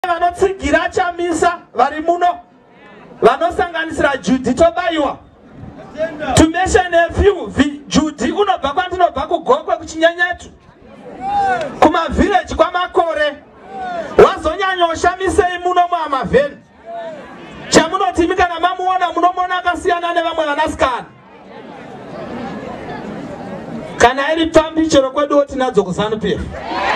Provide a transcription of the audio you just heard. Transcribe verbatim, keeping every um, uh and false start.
Vanotsigira chamisa vari muno vanosanganisira Judy Tobaiwa. To mention a few, Judy unobva kwandinobva kugokwe kuchinyanyatu kuma village kwa Makore. Wazonyanya oshamisei muno muhamavheni. Chamunoti kana mamuona munomona akasiyana nevamwe vanasikana. Kana iri pambi chero kwedu tinadzo kuZANU-P F.